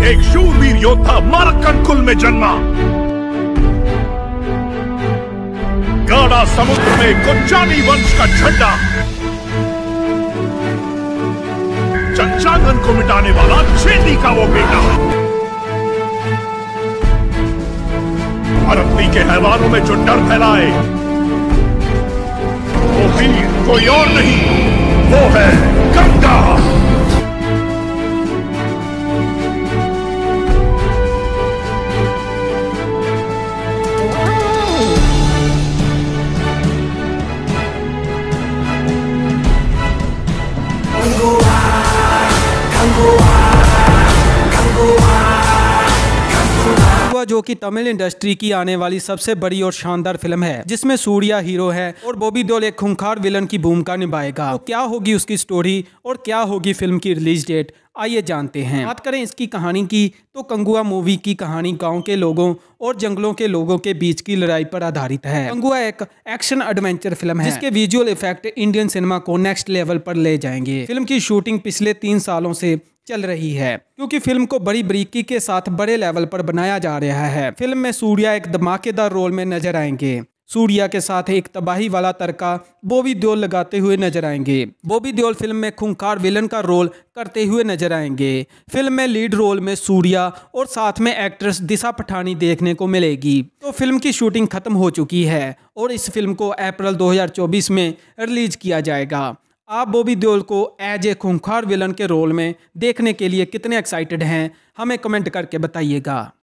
एक शूरवीर योद्धा मारक्कन कुल में जन्मा। गाढ़ा समुद्र में कोच्चानी वंश का झंडा, चंचागन को मिटाने वाला चेदी का वो बेटा। अरपनी के हैवानों में जो डर फैलाए, वो वीर कोई और नहीं, वो है गंगा। जो कि तमिल इंडस्ट्री की आने वाली सबसे बड़ी और शानदार फिल्म है, जिसमें सूर्या हीरो है और बॉबी देओल एक खूंखार विलन की भूमिका निभाएगा। तो क्या होगी उसकी स्टोरी और क्या होगी फिल्म की रिलीज डेट, आइए जानते हैं। बात करें इसकी कहानी की तो कंगुआ मूवी की कहानी गांव के लोगों और जंगलों के लोगों के बीच की लड़ाई पर आधारित है। कंगुआ एक एक्शन एडवेंचर फिल्म है जिसके विजुअल इफेक्ट इंडियन सिनेमा को नेक्स्ट लेवल पर ले जाएंगे। फिल्म की शूटिंग पिछले 3 सालों से चल रही है क्योंकि फिल्म को बड़ी बारीकी के साथ बड़े लेवल पर बनाया जा रहा है। फिल्म में सूर्या एक धमाकेदार रोल में नजर आएंगे। सूर्या के साथ एक तबाही वाला तड़का बॉबी देओल लगाते हुए नजर आएंगे। बॉबी देओल फिल्म में खूंखार विलन का रोल करते हुए नजर आएंगे। फिल्म में लीड रोल में सूर्या और साथ में एक्ट्रेस दिशा पठानी देखने को मिलेगी। तो फिल्म की शूटिंग खत्म हो चुकी है और इस फिल्म को अप्रैल 2024 में रिलीज किया जाएगा। आप बॉबी देओल को एज ए खूंखार विलन के रोल में देखने के लिए कितने एक्साइटेड हैं, हमें कमेंट करके बताइएगा।